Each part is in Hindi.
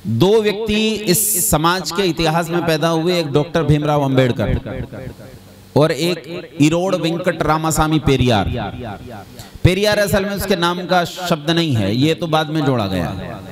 दो व्यक्ति इस समाज के इतिहास में पैदा हुए, एक डॉक्टर भीमराव अंबेडकर और एक इरोड़ वेंकट रामासामी पेरियार। पेरियार असल में उसके नाम का शब्द नहीं है, ये तो बाद में जोड़ा गया।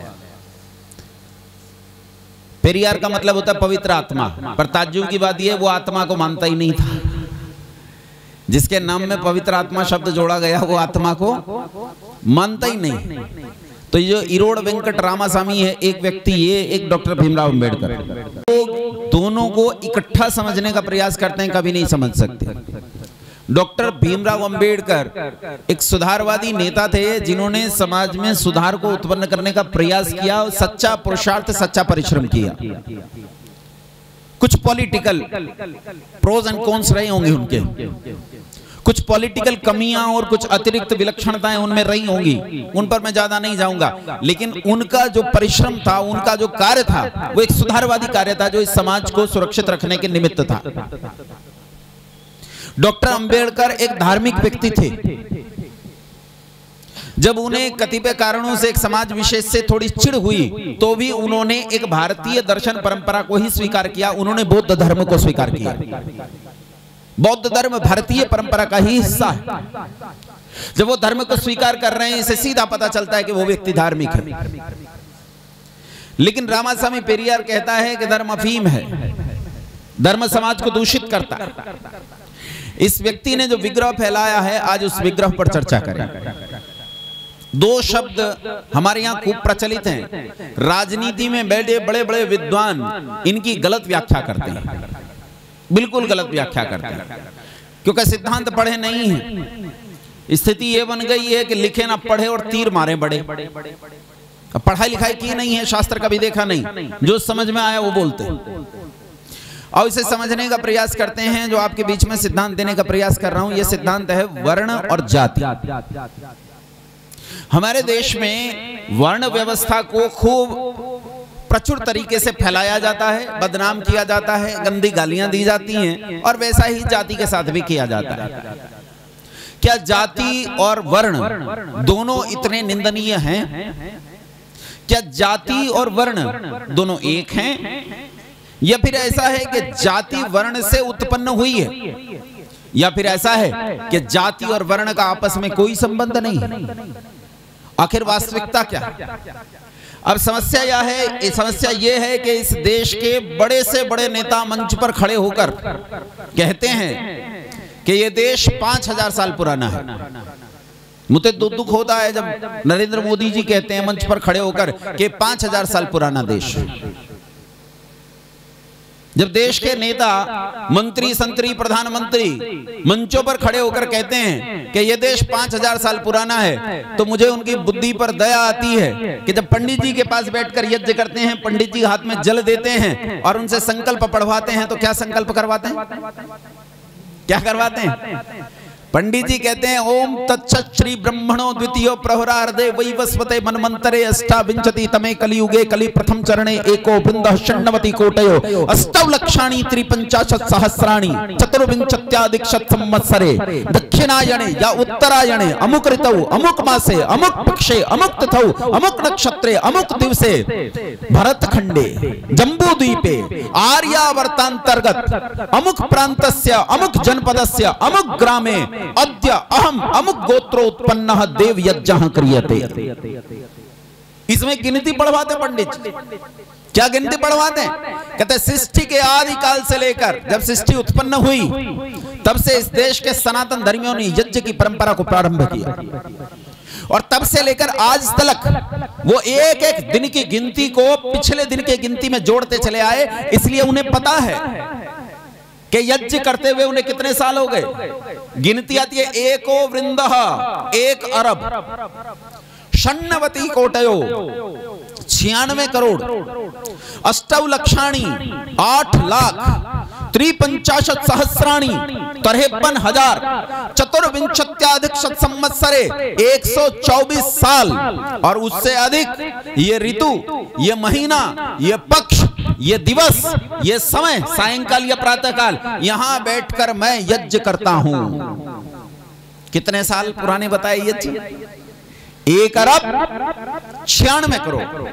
पेरियार का मतलब होता है पवित्र आत्मा, पर ताज्जुब की बात यह वो आत्मा को मानता ही नहीं था। जिसके नाम में पवित्र आत्मा शब्द जोड़ा गया वो आत्मा को मानता ही नहीं। तो ये जो इरोड़ वेंकट रामासामी है एक व्यक्ति, ये एक डॉक्टर भीमराव अंबेडकर, तो दोनों को इकट्ठा समझने का प्रयास करते हैं, कभी नहीं समझ सकते। डॉक्टर भीमराव अंबेडकर एक सुधारवादी नेता थे जिन्होंने समाज में सुधार को उत्पन्न करने का प्रयास किया, सच्चा पुरुषार्थ, सच्चा परिश्रम किया। कुछ पॉलिटिकल प्रोज एंड कॉन्स रहे होंगे उनके, कुछ पॉलिटिकल कमियां और कुछ अतिरिक्त विलक्षणताएं उनमें रही होंगी, उन पर मैं ज्यादा नहीं जाऊंगा। लेकिन उनका जो परिश्रम था, उनका जो कार्य था, वो एक सुधारवादी कार्य था जो इस समाज को सुरक्षित रखने के निमित्त था। डॉक्टर अंबेडकर एक धार्मिक व्यक्ति थे। जब उन्हें कतिपय कारणों से एक समाज विशेष से थोड़ी चिढ़ हुई, तो भी उन्होंने एक भारतीय दर्शन परंपरा को ही स्वीकार किया। उन्होंने बौद्ध धर्म को स्वीकार किया। बौद्ध धर्म भारतीय परंपरा का ही हिस्सा है। जब वो धर्म को स्वीकार कर रहे हैं, इसे सीधा पता चलता है कि वो व्यक्ति धार्मिक है। लेकिन रामासामी पेरियार कहता है कि धर्म अफीम है, धर्म समाज को दूषित करता है। इस व्यक्ति ने जो विग्रह फैलाया है, आज उस विग्रह पर चर्चा करें। दो शब्द हमारे यहाँ खूब प्रचलित हैं, राजनीति में बैठे बड़े बड़े विद्वान इनकी गलत व्याख्या करते हैं, बिल्कुल गलत व्याख्या करते हैं, क्योंकि सिद्धांत पढ़े नहीं है। स्थिति ये बन गई है कि लिखे ना पढ़े और तीर मारे बड़े। पढ़ाई लिखाई की नहीं है, शास्त्र कभी देखा नहीं, जो समझ में आया वो बोलते हैं और इसे समझने का प्रयास करते हैं। जो आपके बीच में सिद्धांत देने का प्रयास कर रहा हूं, यह सिद्धांत है वर्ण और जाति। हमारे देश में वर्ण व्यवस्था को खूब प्रचुर तरीके से फैलाया जाता है, बदनाम किया जाता है, गंदी गालियां दी जाती हैं, और वैसा ही जाति के साथ भी किया जाता है। क्या जाति और वर्ण दोनों इतने निंदनीय हैं? क्या जाति और वर्ण दोनों एक हैं, या फिर ऐसा है कि जाति वर्ण से उत्पन्न हुई है, या फिर ऐसा है कि जाति और वर्ण का आपस में कोई संबंध नहीं है? आखिर वास्तविकता क्या है? अब समस्या यह है कि इस देश के बड़े से बड़े नेता मंच पर खड़े होकर कहते हैं कि यह देश 5000 साल पुराना है। मुझे दुख होता है जब नरेंद्र मोदी जी कहते हैं मंच पर खड़े होकर कि 5000 साल पुराना देश। जब देश के नेता, मंत्री, संतरी, प्रधानमंत्री मंचों पर खड़े होकर कहते हैं कि यह देश 5000 साल पुराना है, तो मुझे उनकी बुद्धि पर दया आती है कि जब पंडित जी के पास बैठकर यज्ञ करते हैं, पंडित जी हाथ में जल देते हैं और उनसे संकल्प पढ़वाते हैं, तो क्या संकल्प करवाते हैं? क्या करवाते हैं? पंडित जी कहते हैं ओम तत्सत् श्री ब्रह्मणो द्वितीयो प्रहरार्धे वैवस्वते मनमंतरे अष्टाविंशति तमे कलियुगे कलि प्रथम चरणे एको वृंदः षण्णवति कोटयो अष्टौ लक्षाणि त्रिपंचाशत् सहस्राणि चतुर्विंशत्याधिक शत संवत्सरे दक्षिणायणे या उत्तरायणे अमुक ऋतौ अमुक मासे अमुक पक्षे अमुक तिथौ अमुक नक्षत्रे अमुक दिवसे भरतखंडे जम्बूद्वीपे आर्यावर्तांतर्गत अमुक प्रांतस्य अमुक जनपदस्य अमुक ग्रामे अद्य अहम अमुक गोत्रोत्पन्नः देव यज्ञः क्रियते। इसमें गिनती पढ़वाते पंडित। क्या गिनती पढ़वाते हैं? कहते सृष्टि के आदि काल से लेकर जब सृष्टि उत्पन्न हुई, तब से इस देश के सनातन धर्मियों ने यज्ञ की परंपरा को प्रारंभ किया, और तब से लेकर आज तक वो एक एक दिन की गिनती को पिछले दिन की गिनती में जोड़ते चले आए। इसलिए उन्हें पता है कि यज्ञ करते हुए उन्हें कितने साल हो गए। गिनती आती है एको वृंदः 1 अरब षण्णवति कोटयो 96 करोड़ अष्टौ लक्षाणि 8 लाख त्रिपंचाशत् सहस्राणि 53,000 चतुर्विंशत्याधिक शत संवत्सरे 124 साल और उससे अधिक ये ऋतु, ये महीना, ये पक्ष, ये दिवस, ये समय, सायंकाल या प्रातःकाल, यहां बैठकर मैं यज्ञ करता हूं। कितने साल पुराने बताए यज्ञ? 1 अरब 96 करोड़।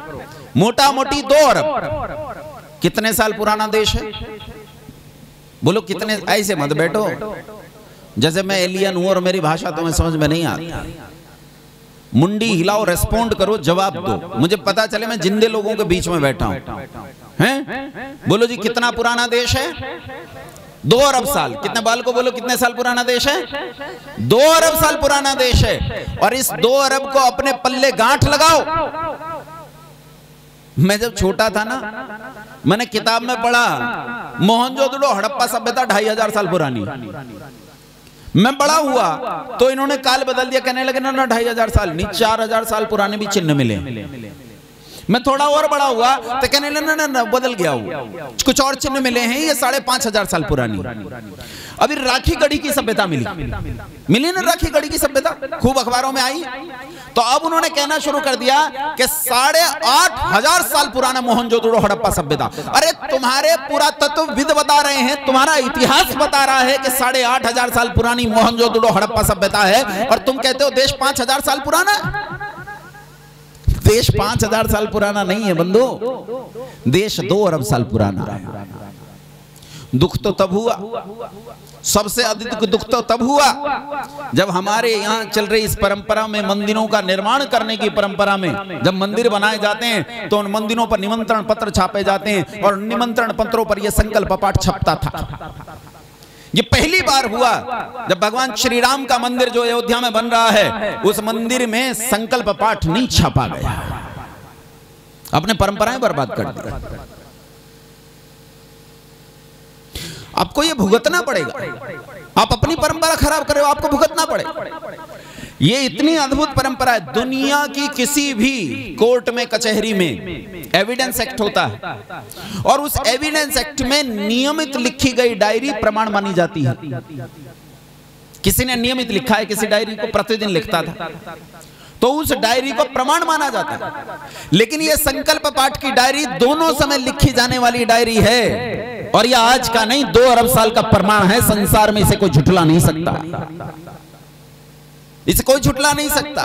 मोटा मोटी 2 अरब। कितने साल पुराना देश है? बोलो कितने। ऐसे मत बैठो जैसे मैं एलियन हूं और मेरी भाषा तुम्हें समझ में नहीं आती। मुंडी हिलाओ, रेस्पॉन्ड करो, जवाब दो, मुझे पता चले मैं जिंदे लोगों के बीच में बैठा हूं। हैं? बोलो जी कितना पुराना देश है? 2 अरब साल। कितने बाल को बोलो कितने साल पुराना देश है? 2 अरब साल पुराना देश है। और इस 2 अरब को अपने पल्ले गांठ लगाओ। मैं जब छोटा था ना, मैंने किताब में पढ़ा मोहनजोदड़ो हड़प्पा सभ्यता 2500 साल पुरानी। मैं बड़ा हुआ तो इन्होंने काल बदल दिया, कहने लगे ना 2500 साल नहीं, 4000 साल पुराने भी चिन्ह मिले। मैं थोड़ा और बड़ा हुआ तो कहने लगे ना बदल गया हूं, कुछ और चिन्ह मिले हैं, ये 5500 साल पुरानी। अभी राखी गढ़ी की सभ्यता मिली ना, राखी गढ़ी की सभ्यता खूब अखबारों में आई। तो अब उन्होंने कहना शुरू कर दिया कि 8500 साल पुराना मोहनजोदड़ो हड़प्पा सभ्यता। अरे तुम्हारे पुरातत्वविद बता रहे हैं, तुम्हारा इतिहास बता रहा है कि 8500 साल पुरानी मोहनजोदड़ो हड़प्पा सभ्यता है, और तुम कहते हो देश 5000 साल पुराना। देश 5000 साल पुराना नहीं है बंधु, देश 2 अरब साल पुराना है। दुख तो तब हुआ, सबसे अधिक दुख तो तब हुआ जब हमारे यहाँ चल रही इस परंपरा में, मंदिरों का निर्माण करने की परंपरा में, जब मंदिर बनाए जाते हैं तो उन मंदिरों पर निमंत्रण पत्र छापे जाते हैं, और निमंत्रण पत्रों पर यह संकल्प पाठ छपता था। ये पहली बार हुआ जब भगवान श्री राम का मंदिर जो अयोध्या में बन रहा है, उस मंदिर में संकल्प पाठ नहीं छापा गया। अपने परंपराएं बर्बाद कर दी। आपको ये भुगतना पड़ेगा। आप अपनी परंपरा खराब कर रहे हो, आपको भुगतना पड़ेगा। ये इतनी अद्भुत परंपरा है। दुनिया की किसी भी कोर्ट में, कचहरी में एविडेंस एक्ट होता है, और उस एविडेंस एक्ट में नियमित लिखी गई डायरी प्रमाण मानी जाती है। किसी ने नियमित लिखा है, किसी डायरी को प्रतिदिन लिखता था, तो उस डायरी को प्रमाण माना जाता है। लेकिन यह संकल्प पाठ की डायरी दोनों समय लिखी जाने वाली डायरी है, और यह आज का नहीं 2 अरब साल का प्रमाण है। संसार में इसे कोई झुठला नहीं सकता, इसे कोई झुठला नहीं सकता।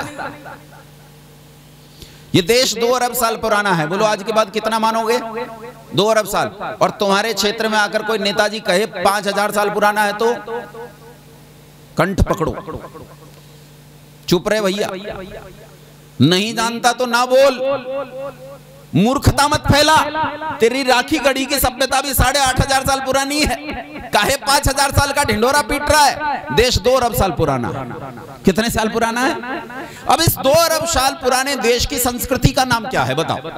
ये देश 2 अरब साल पुराना है। बोलो आज के बाद कितना मानोगे? 2 अरब साल। और तुम्हारे क्षेत्र में आकर कोई नेताजी कहे 5000 साल पुराना है तो कंठ पकड़ो, चुप रहे भैया। नहीं जानता तो ना बोल, मूर्खता मत फैला। तेरी राखी गढ़ी की सभ्यता भी 8500 साल पुरानी है, काहे 5000 साल का ढिंडोरा पीट रहा है? देश 2 अरब साल पुराना। कितने साल पुराना है? अब इस 2 अरब साल पुराने देश की संस्कृति का नाम क्या है बताओ?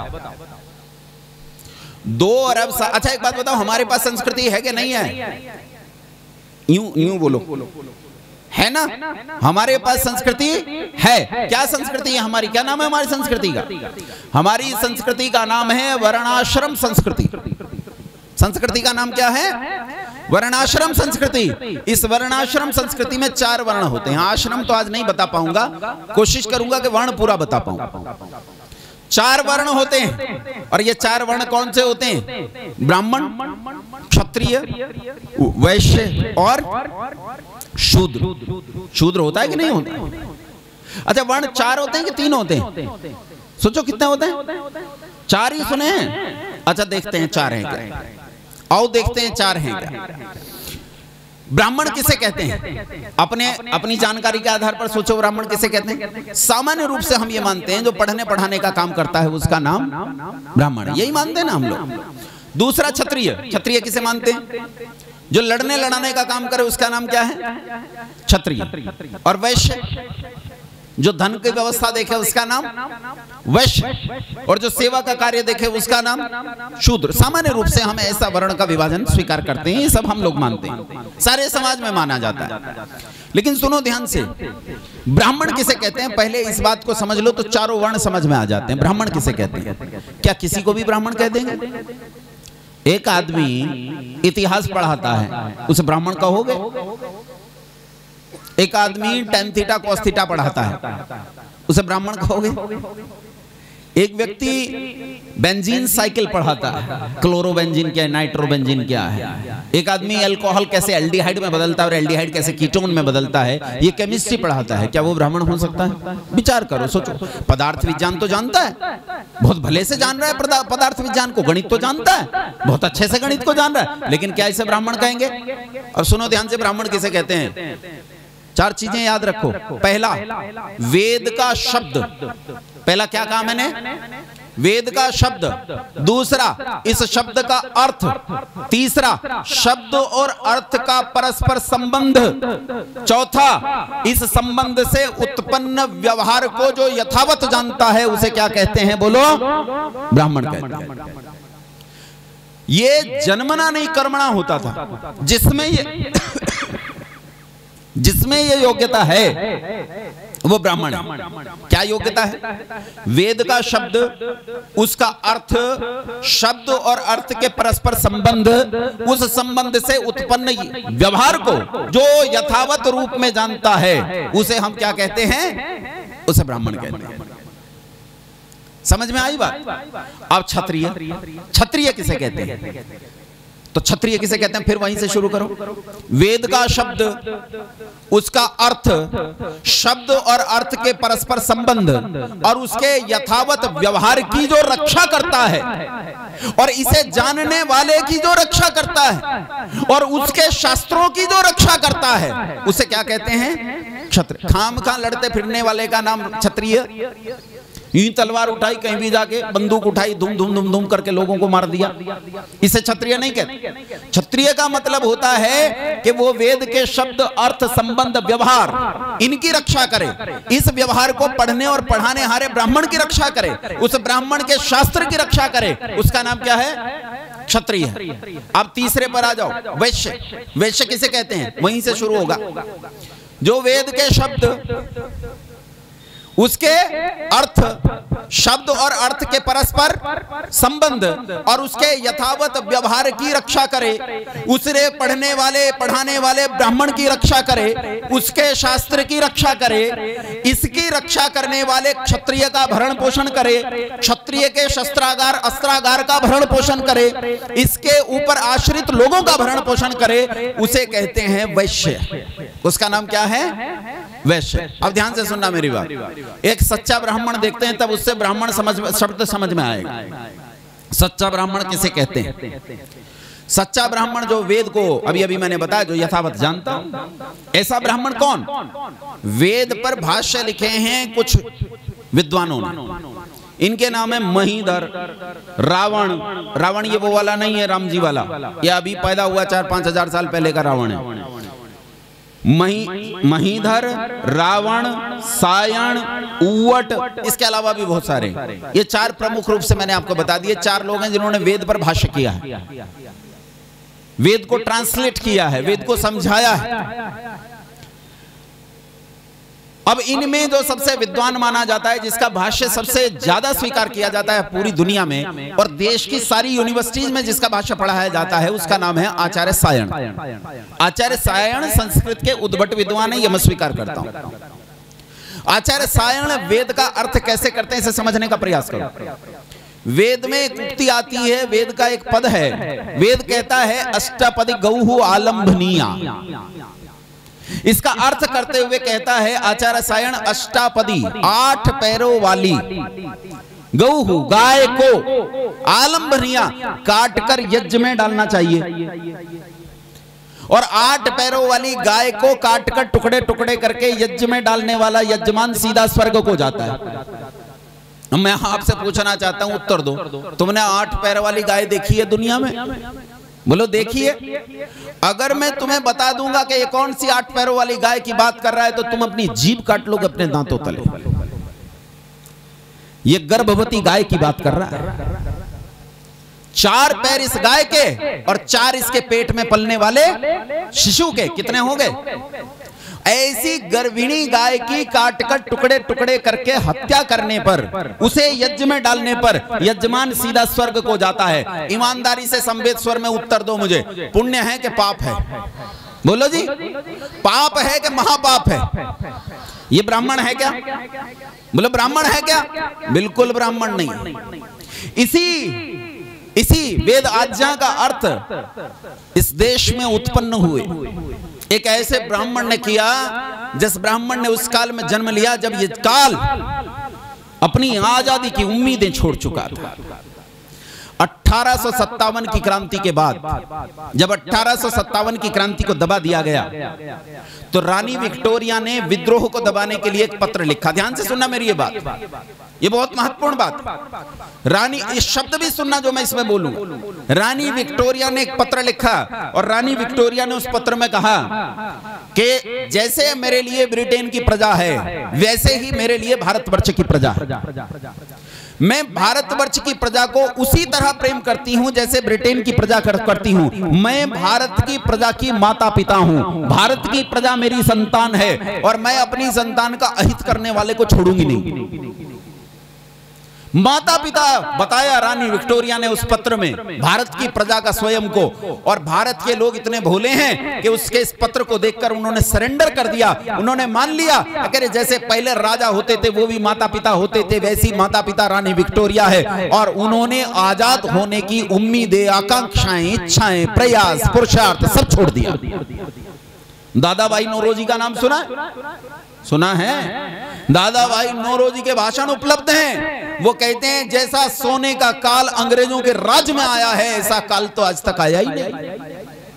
2 अरब साल। अच्छा एक बात बताओ, हमारे पास संस्कृति है कि नहीं है? यूं बोलो, है ना? हमारे पास संस्कृति है। क्या संस्कृति है हमारी? क्या नाम है हमारी संस्कृति का? हमारी संस्कृति का नाम है वर्णाश्रम संस्कृति। संस्कृति का नाम क्या है? वर्णाश्रम संस्कृति। इस वर्णाश्रम संस्कृति में 4 वर्ण होते हैं। आश्रम तो आज नहीं बता पाऊंगा, कोशिश करूंगा कि वर्ण पूरा बता पाऊं। 4 वर्ण होते हैं, और ये 4 वर्ण कौन से होते हैं? ब्राह्मण, क्षत्रिय, वैश्य और शूद्र। शूद्र होता है कि नहीं होता? अच्छा वर्ण 4 होते हैं कि 3 होते हैं? सोचो कितने होते हैं? 4 ही सुने हैं? अच्छा देखते हैं 4 हैं क्या। आओ देखते हैं 4 हैं क्या। ब्राह्मण किसे कहते हैं? अपनी जानकारी के आधार पर सोचो, ब्राह्मण किसे कहते हैं? सामान्य रूप से हम ये मानते हैं जो पढ़ने पढ़ाने का काम करता है उसका नाम ब्राह्मण, यही मानते हैं ना हम लोग। दूसरा क्षत्रिय। क्षत्रिय किसे मानते हैं? जो लड़ने लड़ाने का काम करे उसका नाम क्या है? क्षत्रिय। और वैश्य, जो धन की व्यवस्था देखे उसका नाम वैश्य, और जो सेवा का कार्य देखे उसका नाम शूद्र। सामान्य रूप से हम ऐसा वर्ण का विभाजन स्वीकार करते हैं, ये सब हम लोग मानते हैं, सारे समाज में माना जाता है। लेकिन सुनो ध्यान से, ब्राह्मण किसे कहते हैं? पहले इस बात को समझ लो तो चारों वर्ण समझ में आ जाते हैं। ब्राह्मण किसे कहते हैं? क्या किसी को भी ब्राह्मण कह देंगे? एक आदमी इतिहास पढ़ाता है, उसे ब्राह्मण कहोगे? एक आदमी tan थीटा cos थीटा पढ़ाता है, उसे ब्राह्मण कहोगे? एक व्यक्ति बेंजीन साइकिल पढ़ाता है, क्लोरो बेंजीन क्या है, नाइट्रो बेंजीन क्या है। एक आदमी अल्कोहल कैसे एल्डिहाइड में बदलता है और एल्डिहाइड कैसे कीटोन में बदलता है, ये केमिस्ट्री पढ़ाता है। क्या वो ब्राह्मण हो सकता है? विचार करो, सोचो। पदार्थ विज्ञान तो जानता है, बहुत भले से जान रहा है पदार्थ विज्ञान को, गणित तो जानता है, बहुत अच्छे से गणित को जान रहा है, लेकिन क्या इसे ब्राह्मण कहेंगे? और सुनो ध्यान से, ब्राह्मण किसे कहते हैं? 4 चीजें याद रखो। पहला, वेद का शब्द। पहला क्या कहा मैंने? वेद का शब्द। दूसरा, इस शब्द का अर्थ। तीसरा, शब्द और अर्थ का परस्पर संबंध। चौथा, इस संबंध से उत्पन्न व्यवहार को जो यथावत जानता है उसे क्या कहते हैं? बोलो, ब्राह्मण कहते हैं। ये जन्मना नहीं कर्मणा होता था, जिसमें ये योग्यता है वो ब्राह्मण है। क्या योग्यता है? वेद का शब्द, उसका अर्थ, शब्द और अर्थ के परस्पर संबंध, उस संबंध से उत्पन्न व्यवहार को जो यथावत रूप में जानता है उसे हम क्या कहते हैं? उसे ब्राह्मण कहते हैं। समझ में आई बात? अब क्षत्रिय, क्षत्रिय किसे कहते हैं? तो क्षत्रिय किसे कहते हैं? फिर वहीं से शुरू करो। वेद का शब्द, उसका अर्थ, शब्द और अर्थ के परस्पर संबंध और उसके यथावत व्यवहार की जो रक्षा करता है और इसे जानने वाले की जो रक्षा करता है और उसके शास्त्रों की जो रक्षा करता है उसे क्या कहते हैं? क्षत्रिय। खामखा लड़ते फिरने वाले का नाम क्षत्रिय। यूं तलवार उठाई, कहीं भी जाके बंदूक उठाई, धूम धूम धूम धूम करके लोगों को मार दिया, इसे क्षत्रिय नहीं कहते। क्षत्रिय का मतलब होता है कि वो वेद के शब्द, अर्थ, संबंध, व्यवहार, इनकी रक्षा करे, इस व्यवहार को पढ़ने और पढ़ाने हारे ब्राह्मण की रक्षा करे, उस ब्राह्मण के शास्त्र की रक्षा करे, उसका नाम क्या है? क्षत्रिय। अब तीसरे पर आ जाओ, वैश्य। वैश्य किसे कहते हैं? वहीं से शुरू होगा। जो वेद के शब्द, उसके अर्थ, शब्द और अर्थ के परस्पर संबंध और उसके यथावत व्यवहार की रक्षा करे, उसे पढ़ने वाले पढ़ाने वाले ब्राह्मण की रक्षा करे, उसके शास्त्र की रक्षा करे, इसकी रक्षा करने वाले क्षत्रिय का भरण पोषण करे, क्षत्रिय के शस्त्रागार अस्त्रागार का भरण पोषण करे, इसके ऊपर आश्रित लोगों का भरण पोषण करे, उसे कहते हैं वैश्य। उसका नाम क्या है? वैश्य। अब ध्यान से सुनना मेरी बात। एक सच्चा ब्राह्मण देखते हैं तब उससे ब्राह्मण शब्द समझ में आएगा। सच्चा ब्राह्मण किसे कहते हैं? सच्चा ब्राह्मण जो वेद को अभी अभी मैंने बताया, जो यथावत जानता हूं, ऐसा ब्राह्मण कौन? वेद पर भाष्य लिखे हैं कुछ विद्वानों ने, इनके नाम है महीधर, रावण। रावण ये वो वाला नहीं है राम जी वाला, यह अभी पैदा हुआ 4-5 हजार साल पहले का रावण है। महीधर, रावण, सायण, उव्वट, इसके अलावा भी बहुत सारे। ये 4 प्रमुख रूप से मैंने आपको बता दिए। 4 लोग हैं जिन्होंने वेद पर भाष्य किया है, वेद को ट्रांसलेट किया है, वेद को समझाया है। अब इनमें जो सबसे विद्वान माना जाता है, जिसका भाष्य सबसे ज्यादा स्वीकार किया जाता है पूरी दुनिया में और देश की सारी यूनिवर्सिटीज में जिसका भाष्य पढ़ाया जाता है, उसका नाम है आचार्य सायण। आचार्य सायण संस्कृत के उद्भट विद्वान है, यह मैं स्वीकार करता हूं। आचार्य सायण वेद का अर्थ कैसे करते हैं इसे समझने का प्रयास करो। वेद में एक उक्ति आती है, वेद का एक पद है, वेद कहता है अष्टपदी गौहु आलंभनीया। इसका अर्थ करते हुए कहता है आचार्य सायण, अष्टापदी 8 पैरों वाली गौहु गाय को आलंबनिया काटकर यज्ञ में डालना चाहिए और 8 पैरों वाली गाय को काटकर टुकड़े टुकड़े करके यज्ञ में डालने वाला यजमान सीधा स्वर्ग को जाता है। मैं आपसे पूछना चाहता हूं, उत्तर दो। तुमने 8 पैर वाली गाय देखी है दुनिया में? बोलो देखिए। अगर मैं तुम्हें बता दूंगा कि ये कौन सी 8 पैरों वाली गाय की बात कर रहा है तो तुम अपनी जीभ काट लोगे अपने दांतों तले। ये गर्भवती गाय की बात कर रहा है। 4 पैर इस गाय के और 4 इसके पेट में पलने वाले शिशु के। कितने हो गए? ऐसी गर्भिणी गाय की काटकर टुकड़े टुकड़े करके हत्या करने पर, उसे यज्ञ में डालने पर यजमान सीधा स्वर्ग को जाता है। ईमानदारी से संवेद स्वर में उत्तर दो मुझे, पुण्य है कि पाप है? बोलो जी, पाप है कि महापाप है? ये ब्राह्मण है क्या? बोले ब्राह्मण है क्या? बिल्कुल ब्राह्मण नहीं। इसी वेद आज्ञा का अर्थ इस देश में उत्पन्न हुए एक ऐसे ब्राह्मण ने किया, जिस ब्राह्मण ने उस काल में जन्म लिया जब ये काल अपनी आजादी की उम्मीदें छोड़ चुका था। 1857 की क्रांति के बाद, जब 1857 की क्रांति को दबा दिया गया, तो रानी विक्टोरिया ने विद्रोह को दबाने के लिए एक पत्र लिखा। ध्यान से सुनना मेरी ये बात, ये बहुत महत्वपूर्ण बात। रानी, इस शब्द भी सुनना जो मैं इसमें बोलूंगा। रानी विक्टोरिया ने एक पत्र लिखा और रानी विक्टोरिया ने उस पत्र में कहा कि जैसे मेरे लिए ब्रिटेन की प्रजा है, वैसे ही मेरे लिए भारतवर्ष की प्रजा है। मैं भारतवर्ष की प्रजा को उसी तरह प्रेम करती हूं जैसे ब्रिटेन की प्रजा करती हूं। मैं भारत की प्रजा की माता पिता हूं, भारत की प्रजा मेरी संतान है और मैं अपनी संतान का अहित करने वाले को छोड़ूंगी नहीं। माता पिता बताया रानी विक्टोरिया ने उस पत्र में भारत की प्रजा का स्वयं को, और भारत के लोग इतने भोले हैं कि उसके इस पत्र को देखकर उन्होंने सरेंडर कर दिया, उन्होंने मान लिया। अगर जैसे पहले राजा होते थे वो भी माता पिता होते थे, वैसी माता पिता रानी विक्टोरिया है। और उन्होंने आजाद होने की उम्मीदें, आकांक्षाएं, इच्छाएं, प्रयास, पुरुषार्थ सब छोड़ दिया। दादा भाई नौरोजी का नाम सुना है? दादा भाई नौरोजी के भाषण उपलब्ध हैं। वो कहते हैं जैसा सोने का काल अंग्रेजों के राज में आया है, ऐसा काल तो आज तक आया ही नहीं।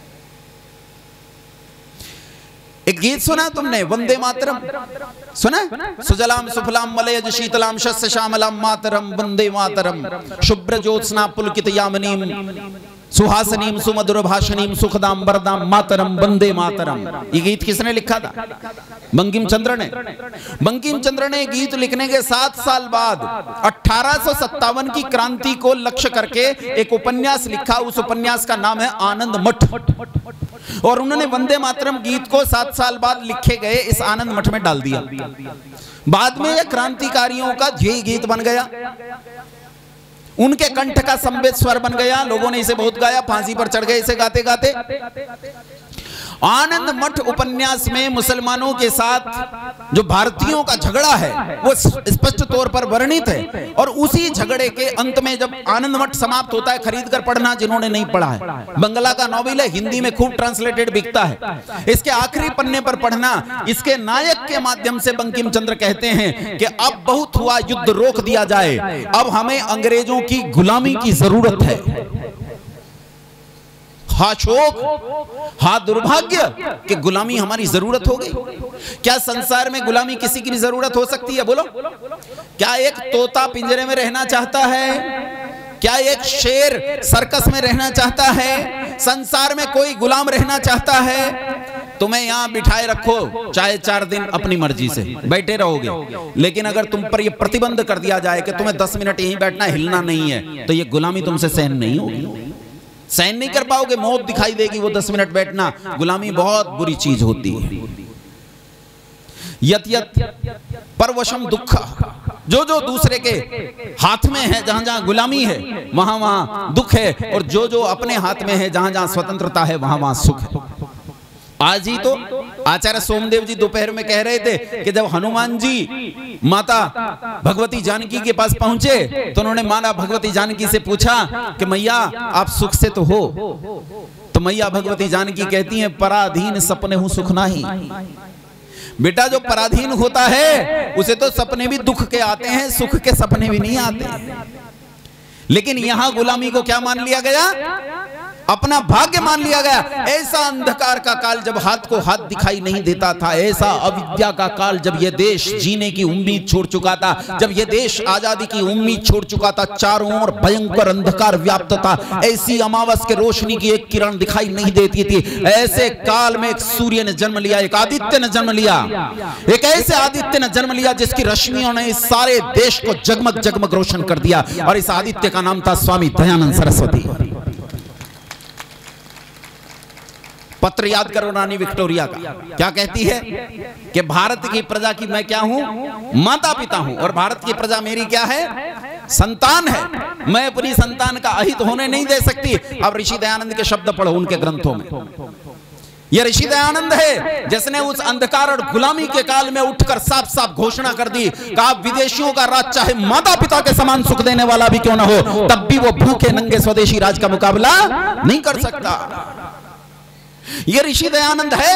एक गीत सुना तुमने, वंदे मातरम सुना? सुजलाम सुफलाम मलयज शीतलाम शस्य श्यामलाम मातरम वंदे मातरम, शुभ्र ज्योत्स्ना पुलकित यामिनीम सुहासनीम सुमधुर भाषणीम सुखदाम वरदाम मातरम वंदे मातरम। ये गीत किसने लिखा था? बंकिम चंद्र ने। बंकिम चंद्र ने गीत लिखने के 7 साल बाद 1857 की क्रांति को लक्ष्य करके एक उपन्यास लिखा। उस उपन्यास का नाम है आनंद मठ, और उन्होंने वंदे मातरम गीत को 7 साल बाद लिखे गए इस आनंद मठ में डाल दिया। बाद में यह क्रांतिकारियों का ध्येय गीत बन गया, उनके कंठ का संवेद स्वर बन गया। लोगों ने इसे बहुत गाया, फांसी पर चढ़ गए इसे गाते गाते। आनंद मठ उपन्यास में मुसलमानों के साथ जो भारतीयों का झगड़ा है वो स्पष्ट तौर पर वर्णित है। और उसी झगड़े के अंत में जब आनंद मठ समाप्त होता है, खरीद कर पढ़ना जिन्होंने नहीं पढ़ा है, बंगला का नॉवेल है, हिंदी में खूब ट्रांसलेटेड बिकता है। इसके आखिरी पन्ने पर पढ़ना, इसके नायक के माध्यम से बंकिम चंद्र कहते हैं कि अब बहुत हुआ, युद्ध रोक दिया जाए, अब हमें अंग्रेजों की गुलामी की जरूरत है। हा शोक, हा दुर्भाग्य कि गुलामी हमारी जरूरत हो गई। क्या संसार में गुलामी किसी की भी जरूरत हो सकती है? बोलो। क्या एक तोता पिंजरे में रहना चाहता है? क्या एक शेर सर्कस में रहना चाहता है? संसार में कोई गुलाम रहना चाहता है? तुम्हें यहां बिठाए रखो, चाहे 4 दिन अपनी मर्जी से बैठे रहोगे, लेकिन अगर तुम पर यह प्रतिबंध कर दिया जाए कि तुम्हें 10 मिनट यहीं बैठना, हिलना नहीं है, तो यह गुलामी तुमसे सहन नहीं होगी, सहन नहीं कर पाओगे। मौत दिखाई देगी वो 10 मिनट बैठना। गुलामी बहुत बुरी चीज होती है। यत यत परवशम दुख, जो जो दूसरे के हाथ में है, जहां जहां गुलामी है वहां वहां दुख है, और जो जो अपने हाथ में है, जहां जहां स्वतंत्रता है वहां वहां सुख है। आज ही तो आचार्य सोमदेव जी दोपहर में कह रहे थे कि जब हनुमान जी माता भगवती जानकी के पास पहुंचे तो उन्होंने माता भगवती जानकी से पूछा कि मैया आप सुख से तो हो? तो मैया भगवती जानकी कहती हैं पराधीन सपने हूं सुख नाही। बेटा जो पराधीन होता है उसे तो सपने भी दुख के आते हैं, सुख के सपने भी नहीं आते। लेकिन यहां गुलामी को क्या मान लिया गया? अपना भाग्य मान लिया गया। ऐसा अंधकार का काल जब हाथ को हाथ दिखाई नहीं देता था, ऐसा अविद्या का काल जब यह देश जीने की उम्मीद छोड़ चुका था, जब यह देश आजादी की उम्मीद छोड़ चुका था, चारों ओर भयंकर अंधकार व्याप्त था, ऐसी अमावस के रोशनी की एक किरण दिखाई नहीं देती थी। ऐसे काल में एक सूर्य ने जन्म लिया, एक आदित्य ने जन्म लिया, एक ऐसे आदित्य ने जन्म लिया जिसकी रश्मियों ने इस सारे देश को जगमग जगमग रोशन कर दिया। और इस आदित्य का नाम था स्वामी दयानंद सरस्वती। पत्र याद करो रानी विक्टोरिया का, क्या कहती है कि भारत की प्रजा की मैं क्या हूं? माता पिता हूं, और भारत की प्रजा मेरी क्या है? संतान है। मैं अपनी संतान का अहित होने नहीं दे सकती। अब ऋषि दयानंद के शब्द पढ़ो उनके ग्रंथों में। यह ऋषि दयानंद है जिसने उस अंधकार और गुलामी के काल में उठकर साफ साफ घोषणा कर दी कि आप विदेशियों का राज चाहे माता पिता के समान सुख देने वाला भी क्यों ना हो, तब भी वो भूखे नंगे स्वदेशी राज का मुकाबला नहीं कर सकता। यह ऋषि दयानंद है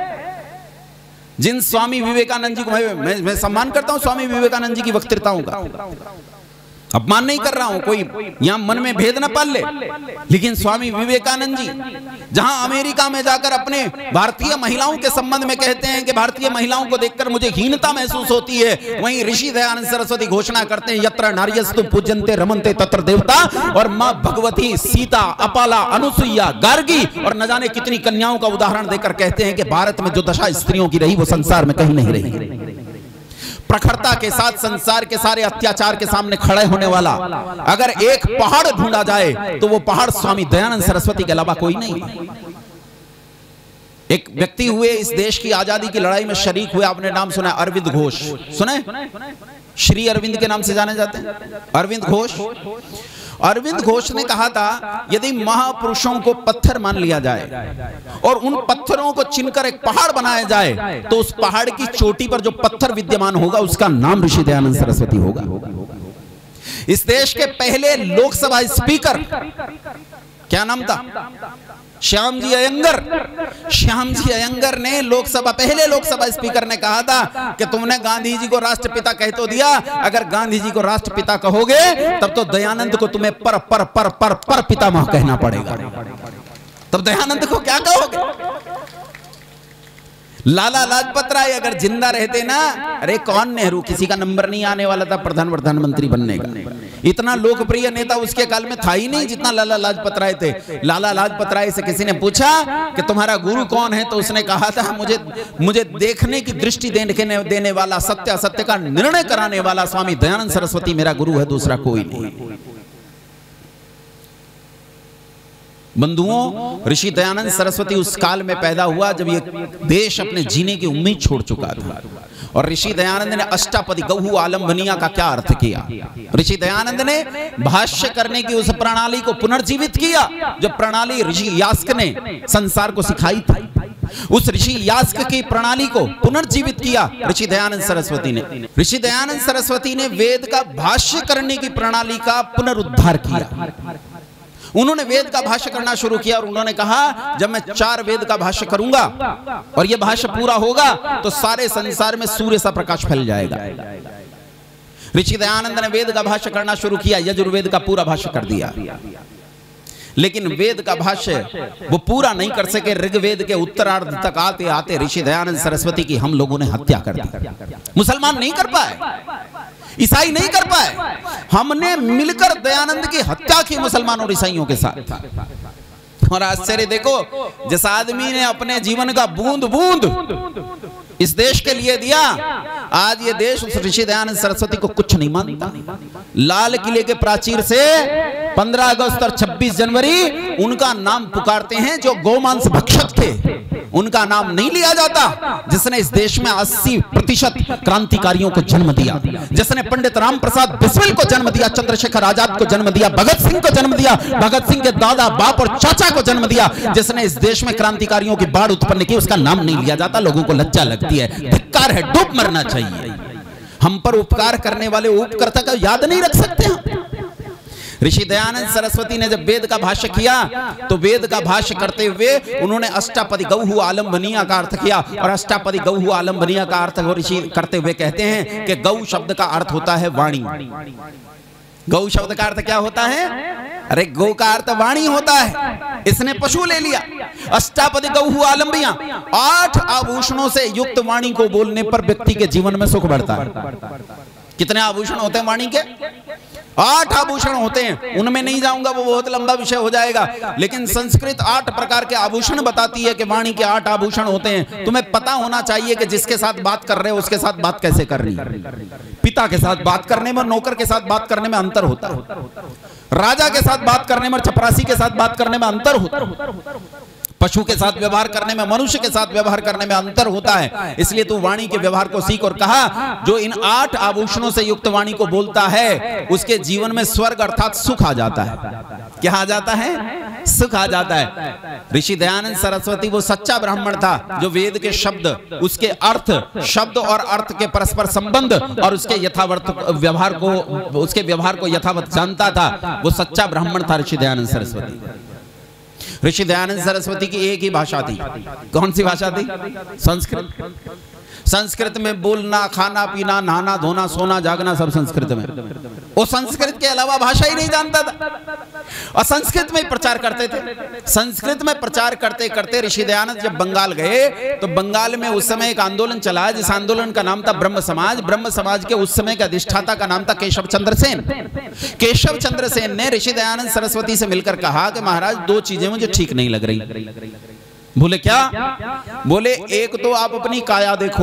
जिन स्वामी विवेकानंद जी को मैं सम्मान करता हूं, स्वामी विवेकानंद जी की वक्तृताओं का अपमान नहीं कर रहा हूं, कोई यहां मन में भेद न पाल ले, लेकिन स्वामी विवेकानंद जी जहां अमेरिका में जाकर अपने भारतीय महिलाओं के संबंध में कहते हैं कि भारतीय महिलाओं को देखकर मुझे हीनता महसूस होती है, वहीं ऋषि दयानंद सरस्वती घोषणा करते हैं यत्र नार्यस्तु पूज्यन्ते रमन्ते तत्र देवता, और मां भगवती, सीता, अपाला, अनुसुईया, गार्गी और न जाने कितनी कन्याओं का उदाहरण देकर कहते हैं कि भारत में जो दशा स्त्रियों की रही वो संसार में कहीं नहीं रही। प्रखरता के साथ संसार के सारे अत्याचार के सामने खड़े होने वाला अगर एक पहाड़ ढूंढा जाए तो वो पहाड़ स्वामी दयानंद सरस्वती के अलावा कोई नहीं। एक व्यक्ति हुए इस देश की आजादी की लड़ाई में शरीक हुए, आपने नाम सुना अरविंद घोष, सुने? श्री अरविंद के नाम से जाने जाते हैं अरविंद घोष। अरविंद घोष ने कहा था यदि महापुरुषों को पत्थर मान लिया जाए और उन पत्थरों को चुनकर एक पहाड़ बनाया जाए तो उस पहाड़ की चोटी पर जो पत्थर विद्यमान होगा उसका नाम ऋषि दयानंद सरस्वती होगा। इस देश के पहले लोकसभा स्पीकर क्या नाम था? श्याम जी अयंगर। श्याम जी अयंगर ने पहले लोकसभा स्पीकर ने कहा था कि तुमने गांधी जी को राष्ट्रपिता कह तो दिया, अगर गांधी जी को राष्ट्रपिता कहोगे तब तो दयानंद को तुम्हें पर पर पर पर पर पितामह कहना पड़ेगा। तब दयानंद को क्या कहोगे? लाला लाजपत राय अगर जिंदा रहते ना, अरे कौन नेहरू, किसी का नंबर नहीं आने वाला था प्रधानमंत्री बनने का। इतना लोकप्रिय नेता उसके काल में था ही नहीं जितना लाला लाजपत राय थे। लाला लाजपत राय से किसी ने पूछा कि तुम्हारा गुरु कौन है, तो उसने कहा था मुझे देखने की दृष्टि देने वाला, सत्य असत्य का निर्णय कराने वाला स्वामी दयानंद सरस्वती मेरा गुरु है, दूसरा कोई नहीं। बंधुओं, ऋषि दयानंद सरस्वती उस काल में पैदा हुआ जब ये देश अपने जीने की उम्मीद छोड़ चुका था। और ऋषि दयानंद ने अष्टापदी गौहु आलम्बनिया का क्या अर्थ किया? ऋषि दयानंद ने भाष्य करने की उस प्रणाली को पुनर्जीवित किया जो प्रणाली ऋषि यास्क ने संसार को सिखाई थी। उस ऋषि यास्क की प्रणाली को पुनर्जीवित किया ऋषि दयानंद सरस्वती ने। ऋषि दयानंद सरस्वती ने वेद का भाष्य करने की प्रणाली का पुनरुद्धार किया। उन्होंने वेद का भाष्य करना शुरू किया और उन्होंने कहा जब मैं 4 वेद का भाष्य करूंगा और यह भाष्य पूरा होगा तो सारे संसार में सूर्य सा प्रकाश फैल जाएगा। ऋषि दयानंद ने वेद का भाष्य करना शुरू किया, यजुर्वेद का पूरा भाष्य कर दिया, लेकिन वेद का भाष्य वो पूरा नहीं कर सके। ऋग्वेद के उत्तरार्ध तक आते आते ऋषि दयानंद सरस्वती की हम लोगों ने हत्या कर दी। मुसलमान नहीं कर पाए, ईसाई नहीं कर पाए, हमने मिलकर दयानंद की हत्या की मुसलमानों और ईसाइयों के साथ। और आश्चर्य देखो, जिस आदमी ने अपने जीवन का बूंद बूंद इस देश के लिए दिया, आज ये देश उस ऋषि दयानंद सरस्वती को कुछ नहीं मानता। लाल किले के प्राचीर से 15 अगस्त और 26 जनवरी उनका नाम पुकारते हैं जो गोमांस भक्षक थे, उनका नाम नहीं लिया जाता। जिसने इस देश में 80% क्रांतिकारियों को जन्म दिया, जिसने पंडित राम प्रसाद बिस्मिल को जन्म दिया, चंद्रशेखर आजाद को जन्म दिया, भगत सिंह को जन्म दिया, भगत सिंह के दादा, बाप और चाचा को जन्म दिया, जिसने इस देश में क्रांतिकारियों की बाढ़ उत्पन्न की, उसका नाम नहीं लिया जाता। लोगों को लज्जा लगती है, धिक्कार है, डूब मरना चाहिए। हम पर उपकार करने वाले उपकर्ता का याद नहीं रख सकते हम। ऋषि दयानंद सरस्वती ने जब वेद का भाष्य किया तो वेद का भाष्य करते हुए उन्होंने अष्टापदी गौहु आलम्बनिया का अर्थ किया। और अष्टापदी गौहु आलम्बनिया का अर्थ ऋषि करते हुए कहते हैं कि गौ शब्द का अर्थ होता है वाणी। गौ शब्द का अर्थ क्या होता है? अरे गौ का अर्थ वाणी होता है, इसने पशु ले लिया। अष्टापदी गौहु आलम्बिया, 8 आभूषणों से युक्त वाणी को बोलने पर व्यक्ति के जीवन में सुख बढ़ता है। कितने आभूषण होते हैं वाणी के? 8 आभूषण होते हैं, उनमें नहीं जाऊंगा, वो बहुत लंबा विषय हो जाएगा। लेकिन संस्कृत 8 प्रकार के आभूषण बताती है कि वाणी के 8 आभूषण होते हैं। तुम्हें पता होना चाहिए कि जिसके साथ बात कर रहे हो उसके साथ बात कैसे करनी है। पिता के साथ बात करने में, नौकर के साथ बात करने में अंतर होता है। राजा के साथ बात करने में, चपरासी के साथ बात करने में अंतर होता है। पशु के साथ व्यवहार करने में, मनुष्य के साथ व्यवहार करने में अंतर होता है। इसलिए तू वाणी के व्यवहार को सीख। और कहा जो इन 8 आभूषणों से युक्त वाणी को बोलता है उसके जीवन में स्वर्ग अर्थात सुख आ जाता है। क्या आ जाता है? सुख आ जाता है। ऋषि दयानंद सरस्वती वो सच्चा ब्राह्मण था जो वेद के शब्द, उसके अर्थ, शब्द और अर्थ के परस्पर संबंध और उसके यथावत व्यवहार को, उसके व्यवहार को यथावत जानता था। वो सच्चा ब्राह्मण था ऋषि दयानंद सरस्वती। ऋषि दयानंद सरस्वती की एक ही भाषा थी। कौन सी भाषा थी? संस्कृत। संस्कृत में बोलना, खाना पीना, नहाना धोना, सोना जागना सब संस्कृत में। वो संस्कृत के अलावा भाषा ही नहीं जानता था और संस्कृत में ही प्रचार करते थे। संस्कृत में प्रचार करते करते ऋषि दयानंद जब बंगाल गए तो बंगाल में उस समय एक आंदोलन चला जिस आंदोलन का नाम था ब्रह्म समाज। ब्रह्म समाज के उस समय के अधिष्ठाता का नाम था केशव चंद्र सेन। केशव चंद्र सेन ने ऋषि दयानंद सरस्वती से मिलकर कहा कि महाराज 2 चीजें मुझे ठीक नहीं लग रही। बोले क्या? बोले एक तो आप अपनी काया देखो,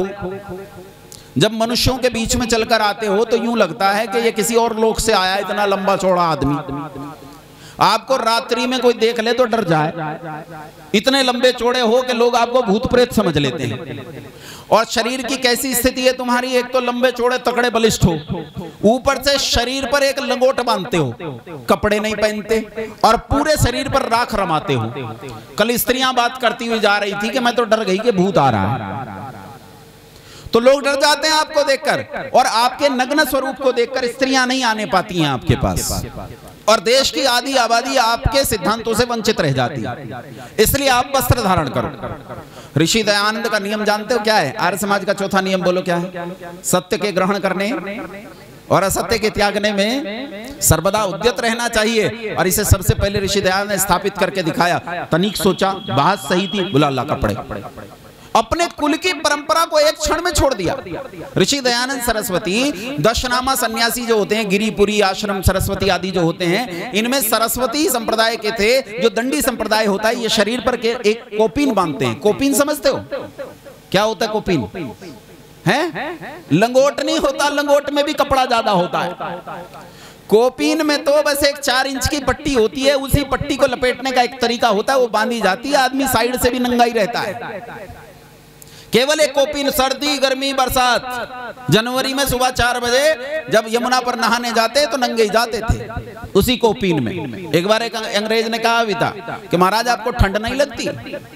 जब मनुष्यों के बीच में चलकर आते हो तो यूं लगता है कि ये किसी और लोक से आया, इतना लंबा चौड़ा आदमी। आपको रात्रि में कोई देख ले तो डर जाए, इतने लंबे चौड़े हो कि लोग आपको भूत प्रेत समझ लेते हैं। और शरीर की कैसी स्थिति है तुम्हारी? एक तो लंबे चौड़े तकड़े बलिष्ठ हो, ऊपर से शरीर पर एक लंगोट बांधते हो, कपड़े नहीं पहनते और पूरे शरीर पर राख रमाते हो। कल स्त्रियां बात करती हुई जा रही थी कि मैं तो डर गई कि भूत आ रहा है। तो लोग डर जाते हैं आपको देखकर, और आपके नग्न स्वरूप को देखकर स्त्रियां नहीं आने पाती हैं आपके पास, और देश की आधी आबादी आपके सिद्धांतों से वंचित रह जाती है। इसलिए आप वस्त्र धारण करो। ऋषि दयानंद का नियम जानते हो क्या है? आर्य समाज का चौथा नियम बोलो क्या है? सत्य के ग्रहण करने और असत्य के त्यागने में सर्वदा उद्यत रहना चाहिए। और इसे सबसे पहले ऋषि दयानंद ने स्थापित करके दिखाया। तनिक सोचा, बात सही थी, बुला अल्लाह कपड़े। अपने कुल की परंपरा को एक क्षण में छोड़ दिया। ऋषि दयानंद सरस्वती दशनामा सन्यासी जो होते हैं, गिरिपुरी आश्रम सरस्वती आदि जो होते हैं, इनमें सरस्वती संप्रदाय के थे। जो दंडी संप्रदाय होता है ये शरीर पर के एक कोपीन बांधते हैं। कोपीन समझते हो क्या होता है? कोपीन है, लंगोट नहीं होता, लंगोट में भी कपड़ा ज्यादा होता है। कोपीन में तो बस एक 4 इंच की पट्टी होती है, उसी पट्टी को लपेटने का एक तरीका होता है, वो बांधी जाती है, आदमी साइड से भी नंगा ही रहता है। केवल एक कोपीन, सर्दी गर्मी बरसात। जनवरी में सुबह 4 बजे जब यमुना पर नहाने जाते तो नंगे ही जाते थे उसी कोपीन में। एक बार एक अंग्रेज ने कहा भी था कि महाराज आपको ठंड नहीं लगती?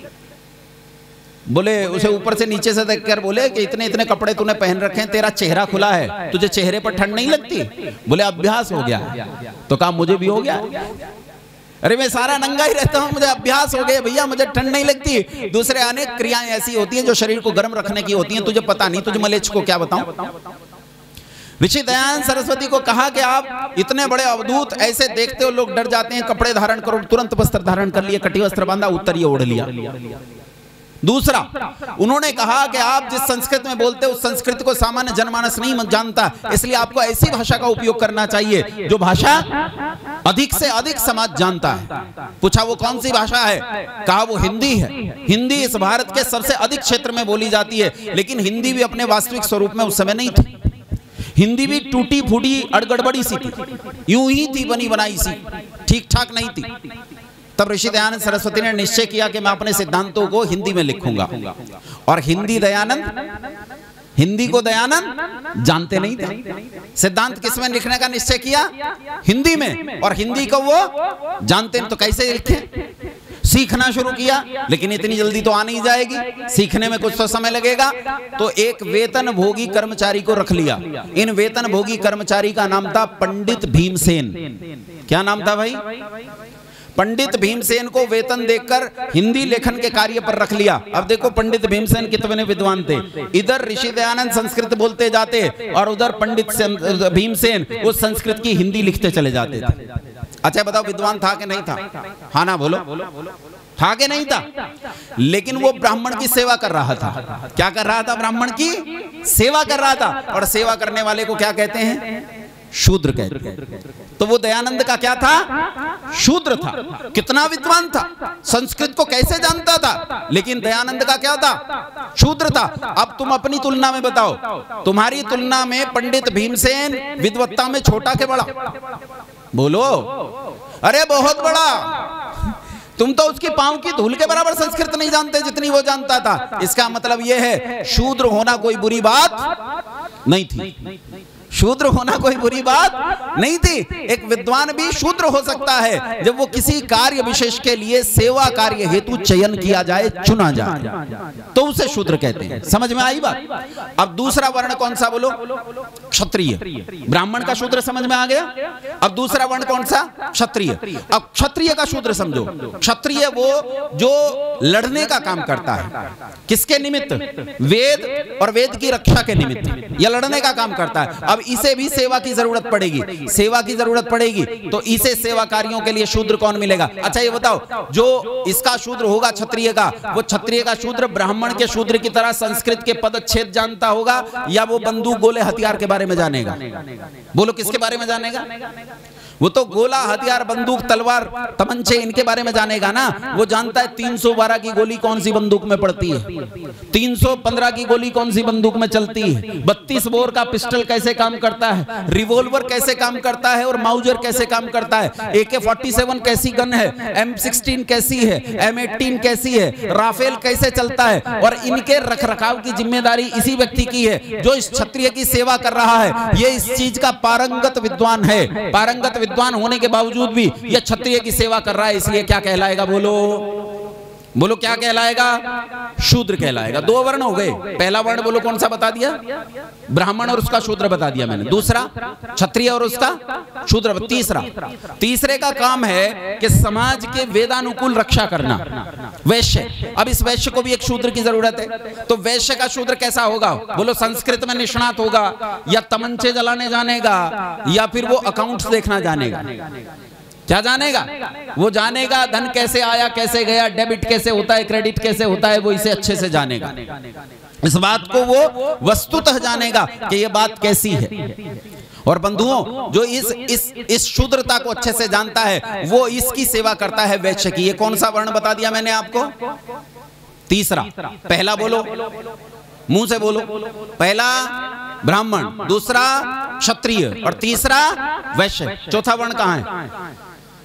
बोले, उसे ऊपर से नीचे से देखकर बोले कि इतने इतने कपड़े तूने पहन रखे हैं, तेरा चेहरा खुला है, तुझे चेहरे पर ठंड नहीं लगती? बोले अभ्यास हो गया। तो कहा मुझे भी हो गया। अरे मैं सारा नंगा ही रहता हूं, मुझे अभ्यास हो गया भैया, मुझे ठंड नहीं लगती। दूसरे अनेक क्रियाएं ऐसी होती हैं जो शरीर को गर्म रखने की होती हैं, तुझे पता नहीं, तुझे मलेच्छ को क्या बताऊं। ऋषि दयानंद सरस्वती को कहा कि आप इतने बड़े अवधूत, ऐसे देखते हो लोग डर जाते हैं, कपड़े धारण करो। तुरंत वस्त्र धारण कर लिए, कटी वस्त्र बांधा, उत्तरीय ओढ़ लिया। दूसरा, उन्होंने कहा कि आप जिस संस्कृत में बोलते हो उस संस्कृत को सामान्य जनमानस नहीं जानता, इसलिए आपको ऐसी भाषा का उपयोग करना चाहिए जो भाषा अधिक से अधिक समाज जानता है। पूछा वो कौन सी भाषा है? कहा वो हिंदी है। हिंदी इस भारत के सबसे अधिक क्षेत्र में बोली जाती है, लेकिन हिंदी भी अपने वास्तविक स्वरूप में उस समय नहीं थी। हिंदी भी टूटी फूटी अड़गड़बड़ी सी थी, यूं ही थी, बनी बनाई सी, ठीक ठाक नहीं थी। तब ऋषि दयानंद सरस्वती ने निश्चय किया कि मैं अपने सिद्धांतों को हिंदी में लिखूंगा। और हिंदी को दयानंद जानते नहीं थे। सिद्धांत किसमें लिखने का निश्चय किया? हिंदी में। और हिंदी को वो जानते तो कैसे लिखें? सीखना शुरू किया, लेकिन इतनी जल्दी तो आ नहीं जाएगी, सीखने में कुछ तो समय लगेगा। तो एक वेतन भोगी कर्मचारी को रख लिया। इन वेतन भोगी कर्मचारी का नाम था पंडित भीमसेन। क्या नाम था भाई? पंडित भीमसेन को वेतन देकर हिंदी लेखन के कार्य पर रख लिया। अब देखो पंडित भीमसेन कितने विद्वान थे। इधर ऋषि दयानंद संस्कृत बोलते जाते और उधर पंडित भीमसेन उस संस्कृत की हिंदी लिखते चले जाते थे। अच्छा बताओ, विद्वान था कि नहीं था? हाँ ना बोलो, था कि नहीं था? लेकिन वो ब्राह्मण की सेवा कर रहा था। क्या कर रहा था? ब्राह्मण की सेवा कर रहा था। और सेवा करने वाले को क्या कहते हैं? शूद्र कहते हैं। तो वो दयानंद का क्या था? शूद्र था। कितना विद्वान था, संस्कृत को कैसे जानता था, लेकिन दयानंद का क्या था? शूद्र था। अब तुम अपनी तुलना में बताओ, तुम्हारी तुलना में पंडित भीमसेन विद्वत्ता में छोटा के बड़ा? बोलो। अरे बहुत बड़ा। तुम तो उसकी पांव की धूल के बराबर संस्कृत नहीं जानते जितनी वो जानता था। इसका मतलब यह है शूद्र होना कोई बुरी बात नहीं थी, शूद्र होना कोई बुरी बात नहीं थी। एक विद्वान भी शूद्र हो सकता है जब वो किसी कार्य विशेष के लिए सेवा कार्य हेतु चयन किया जाए, चुना जाए, तो उसे शूद्र कहते हैं। समझ में आई बात? अब दूसरा वर्ण कौन सा बोलो? क्षत्रिय। ब्राह्मण का शूद्र समझ में आ गया। अब दूसरा वर्ण कौन सा? क्षत्रिय। अब क्षत्रिय का शूद्र समझो। क्षत्रिय वो जो लड़ने का काम करता है, किसके निमित्त? वेद और वेद की रक्षा के निमित्त, या लड़ने का काम करता है। अब इसे भी सेवा की जरूरत पड़ेगी, सेवा की जरूरत पड़ेगी, तो इसे सेवा कार्यों के लिए शूद्र कौन मिलेगा? अच्छा ये बताओ, जो इसका शूद्र होगा क्षत्रिय का, वो क्षत्रिय का शूद्र ब्राह्मण के शूद्र की तरह संस्कृत के पदच्छेद जानता होगा, या वो बंदूक गोले हथियार के बारे में जानेगा? बोलो किसके बारे में जानेगा? वो तो गोला हथियार बंदूक तलवार तमंचे इनके बारे में जानेगा ना। वो जानता है 312 की गोली कौन सी बंदूक में पड़ती है, 315 की गोली कौन सी बंदूक में चलती है, 32 बोर का पिस्टल कैसे काम करता है, रिवॉल्वर कैसे काम करता है, और माउजर कैसे काम करता है, AK-47 कैसी गन है, M16 कैसी है, M18 कैसी है, राफेल कैसे चलता है, और इनके रखरखाव की जिम्मेदारी इसी व्यक्ति की है जो इस क्षत्रिय की सेवा कर रहा है। ये इस चीज का पारंगत विद्वान है। पारंगत विद्वान होने के बावजूद भी यह क्षत्रिय की सेवा कर रहा है, इसलिए क्या कहलाएगा? बोलो बोलो क्या कहलाएगा? शूद्र कहलाएगा। दो वर्ण हो गए। पहला वर्ण बोलो कौन सा बता दिया? ब्राह्मण और उसका शूद्र बता दिया मैंने। दूसरा क्षत्रिय और उसका शूद्र। तीसरे का काम है कि समाज के वेदानुकूल रक्षा करना, वैश्य। अब इस वैश्य को भी एक शूद्र की जरूरत है, तो वैश्य का शूद्र कैसा होगा? बोलो संस्कृत में निष्णात होगा, या तमंचे जलाने जानेगा, या फिर वो अकाउंट्स देखना जानेगा? क्या जानेगा? वो जानेगा धन कैसे आया कैसे गया, डेबिट कैसे होता है, क्रेडिट कैसे होता है, वो इसे अच्छे से जानेगा। इस बात को वो वस्तुतः जानेगा कि ये बात कैसी है। और बंधुओं, जो इस शूद्रता को अच्छे से जानता है वो इसकी सेवा करता है वैश्य की। ये कौन सा वर्ण बता दिया मैंने आपको? तीसरा। पहला बोलो, मुंह से बोलो। पहला ब्राह्मण, दूसरा क्षत्रिय, और तीसरा वैश्य। चौथा वर्ण कहां है?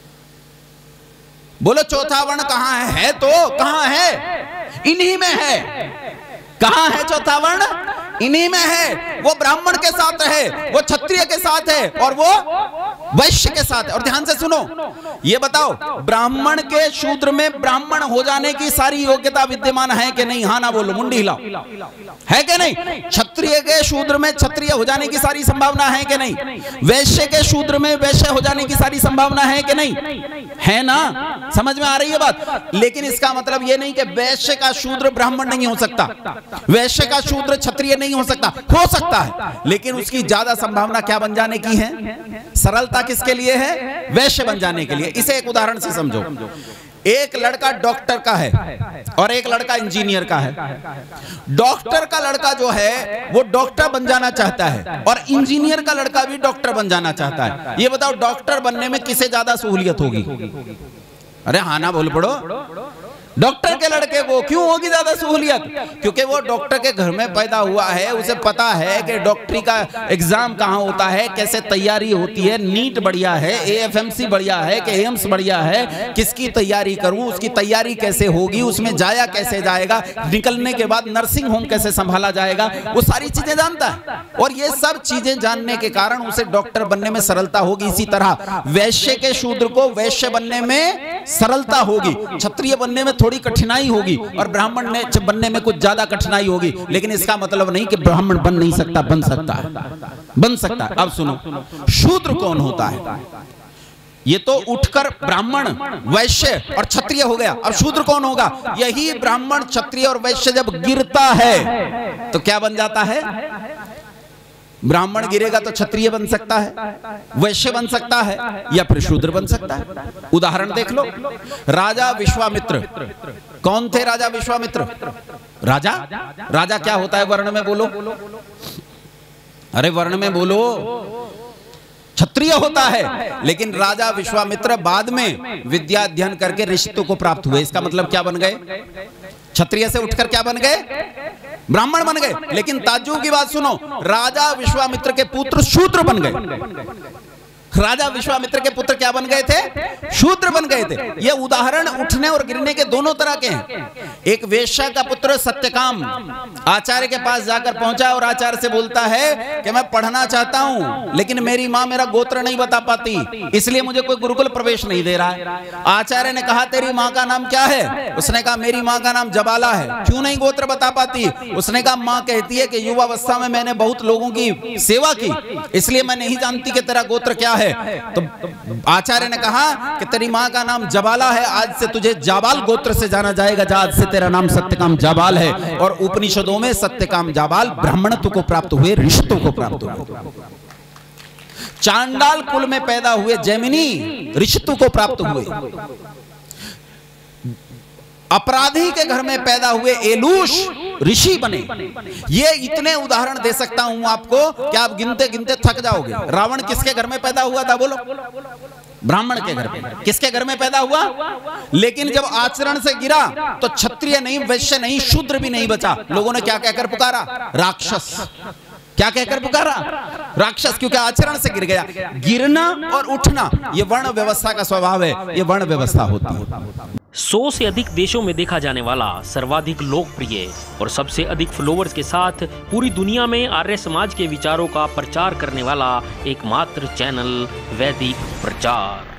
बोलो चौथा वर्ण कहां है? तो कहां है? इन्हीं में है। कहां है चौथा वर्ण? इन्हीं में है। वो ब्राह्मण के साथ है, वो क्षत्रिय के साथ है, और वो वैश्य के साथ है। और ध्यान से सुनो, ये बताओ ब्राह्मण के शूद्र में ब्राह्मण हो जाने की सारी योग्यता विद्यमान है कि नहीं? हाँ ना बोलो, मुंडी हिलाओ। है कि नहीं? क्षत्रिय के शूद्र में क्षत्रिय हो जाने की सारी संभावना है कि नहीं? वैश्य के शूद्र में वैश्य हो जाने की सारी संभावना है कि नहीं? है ना? समझ में आ रही है बात? लेकिन इसका मतलब यह नहीं कि वैश्य का शूद्र ब्राह्मण नहीं हो सकता, वैश्य का शूद्र क्षत्रिय नहीं हो सकता। हो सकता है, लेकिन उसकी ज्यादा संभावना क्या बन जाने की है? सरलता किसके लिए है? वैश्य बन जाने के लिए। इसे एक उदाहरण से समझो। एक लड़का डॉक्टर का है और एक लड़का इंजीनियर का है। डॉक्टर का लड़का जो है वो डॉक्टर बन जाना चाहता है, और इंजीनियर का लड़का भी डॉक्टर बन जाना चाहता है। ये बताओ डॉक्टर बनने में किसे ज्यादा सहूलियत होगी? अरे हाँ ना बोल पड़ो। डॉक्टर के लड़के को क्यों होगी ज्यादा सहूलियत? क्योंकि वो डॉक्टर के घर में पैदा हुआ है, उसे पता है कि डॉक्टरी का एग्जाम कहाँ होता है, कैसे तैयारी होती है। नीट बढ़िया है, AFMC बढ़िया है कि एम्स बढ़िया है, किसकी तैयारी करूं, उसकी तैयारी कैसे होगी, उसमें जाया कैसे जाएगा, निकलने के बाद नर्सिंग होम कैसे संभाला जाएगा, वो सारी चीजें जानता है। और ये सब चीजें जानने के कारण उसे डॉक्टर बनने में सरलता होगी। इसी तरह वैश्य के शूद्र को वैश्य बनने में सरलता होगी, क्षत्रिय बनने में थोड़ी कठिनाई होगी, और ब्राह्मण ने बनने में कुछ ज्यादा कठिनाई होगी। लेकिन इसका मतलब नहीं कि ब्राह्मण बन नहीं सकता, बन सकता है, बन सकता है। अब सुनो, शूद्र कौन होता है? ये तो उठकर ब्राह्मण, वैश्य और क्षत्रिय हो गया। अब शूद्र कौन होगा? यही ब्राह्मण, क्षत्रिय और वैश्य जब गिरता है तो क्या बन जाता है? ब्राह्मण गिरेगा तो क्षत्रिय बन सकता है, वैश्य बन सकता है, या फिर शूद्र बन सकता है। उदाहरण देख लो। राजा विश्वामित्र कौन थे? राजा विश्वामित्र। राजा क्या होता है वर्ण में? बोलो, अरे वर्ण में बोलो। क्षत्रिय होता है। लेकिन राजा विश्वामित्र बाद में विद्या अध्ययन करके ऋषित्व को प्राप्त हुए। इसका मतलब क्या बन गए? क्षत्रिय से उठकर क्या बन गए? ब्राह्मण बन गए। लेकिन ताज्जुब की बात सुनो, राजा विश्वामित्र के पुत्र शूद्र बन गए। राजा विश्वामित्र के पुत्र क्या बन गए थे? शूद्र बन गए थे। ये उदाहरण उठने और गिरने के दोनों तरह के हैं। एक वेश्या का पुत्र सत्यकाम आचार्य के पास जाकर पहुंचा और आचार्य से बोलता है कि मैं पढ़ना चाहता हूं, लेकिन मेरी मां मेरा गोत्र नहीं बता पाती, इसलिए मुझे कोई गुरुकुल प्रवेश नहीं दे रहा है। आचार्य ने कहा तेरी मां का नाम क्या है? उसने कहा मेरी मां का नाम जबाला है। क्यों नहीं गोत्र बता पाती? उसने कहा मां कहती है कि युवावस्था में मैंने बहुत लोगों की सेवा की, इसलिए मैं नहीं जानती कि तेरा गोत्र क्या है। तो आचार्य ने कहा कि तेरी मां का नाम जबाला है, आज से तुझे जाबाल गोत्र से जाना जाएगा, आज से तेरा नाम सत्यकाम जाबाल है। और उपनिषदों में सत्यकाम जाबाल ब्राह्मणत्व को प्राप्त हुए, ऋषित्व को प्राप्त हुए। चांडाल कुल में पैदा हुए जैमिनी ऋषित्व को प्राप्त हुए। अपराधी के घर में पैदा हुए एलूश ऋषि बने। ये इतने उदाहरण दे सकता हूं आपको कि आप गिनते गिनते थक जाओगे। रावण किसके घर में पैदा हुआ था? बोलो। ब्राह्मण के घर में। किसके घर में पैदा हुआ? लेकिन जब आचरण से गिरा तो क्षत्रिय नहीं, वैश्य नहीं, शूद्र भी नहीं बचा। लोगों ने क्या कहकर पुकारा? राक्षस। क्या कहकर पुकारा? राक्षस, क्योंकि आचरण से गिर गया। गिरना और उठना ये वर्ण व्यवस्था का स्वभाव है, ये वर्ण व्यवस्था होती है। 100 से अधिक देशों में देखा जाने वाला, सर्वाधिक लोकप्रिय और सबसे अधिक फॉलोअर्स के साथ पूरी दुनिया में आर्य समाज के विचारों का प्रचार करने वाला एकमात्र चैनल वैदिक प्रचार।